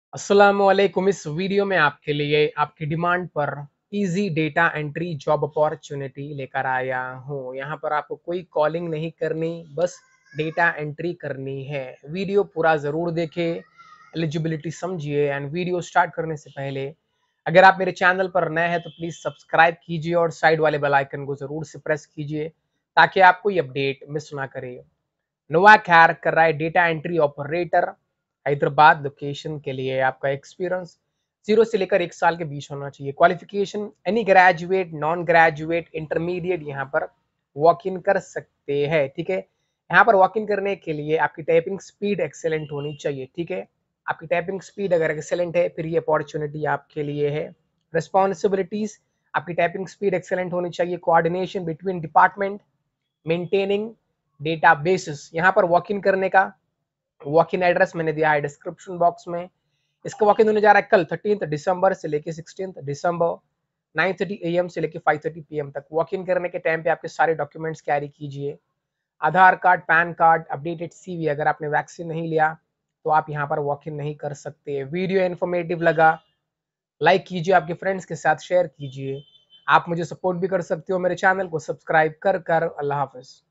अस्सलामुअलैकुम। इस वीडियो में आपके लिए आपकी डिमांड पर easy data entry job opportunity लेकर आया हूँ। यहाँ पर आपको कोई कॉलिंग नहीं करनी, बस डेटा एंट्री करनी है। वीडियो पूरा ज़रूर देखें, एलिजिबिलिटी समझिए। एंड वीडियो स्टार्ट करने से पहले अगर आप मेरे चैनल पर नए हैं तो प्लीज़ सब्सक्राइब कीजिए और साइड वाले बेल आइकन को ज़रूर से प्रेस कीजिए ताकि आप कोई अपडेट मिस ना करें। नोवा खैर कर रहा है data entry operator Hyderabad location के लिए। आपका एक्सपीरियंस 0 से लेकर 1 साल के बीच होना चाहिए। Qualification any graduate, non graduate, intermediate यहाँ पर वॉक इन कर सकते हैं। ठीक है, यहाँ पर वॉक इन करने के लिए आपकी टाइपिंग स्पीड एक्सेलेंट होनी चाहिए। ठीक है, आपकी टाइपिंग स्पीड अगर एक्सेलेंट है फिर ये अपॉर्चुनिटी आपके लिए है। रिस्पॉन्सिबिलिटीज, आपकी टाइपिंग स्पीड एक्सेलेंट होनी चाहिए। Coordination between department, maintaining data basis. यहाँ पर वॉक इन करने का वॉक इन एड्रेस मैंने दिया है डिस्क्रिप्शन बॉक्स में। इसका वॉक इन होने जा रहा है कल 13 दिसंबर से लेके 16 दिसंबर 9:30 AM से लेके 5:30 PM तक। वॉक इन करने के टाइम पे आपके सारे डॉक्यूमेंट्स कैरी कीजिए, Aadhaar card, PAN card, updated CV। अगर आपने वैक्सीन नहीं लिया तो आप यहाँ पर वॉक इन नहीं कर सकते। वीडियो इन्फॉर्मेटिव लगा लाइक कीजिए, आपके फ्रेंड्स के साथ शेयर कीजिए। आप मुझे सपोर्ट भी कर सकते हो मेरे चैनल को सब्सक्राइब कर। अल्लाह हाफिज।